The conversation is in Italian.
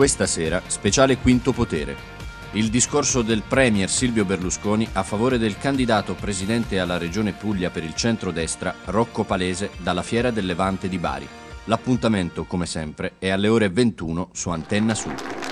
Questa sera, speciale Quinto Potere. Il discorso del premier Silvio Berlusconi a favore del candidato presidente alla Regione Puglia per il centrodestra, Rocco Palese, dalla Fiera del Levante di Bari. L'appuntamento, come sempre, è alle ore 21 su Antenna Sud.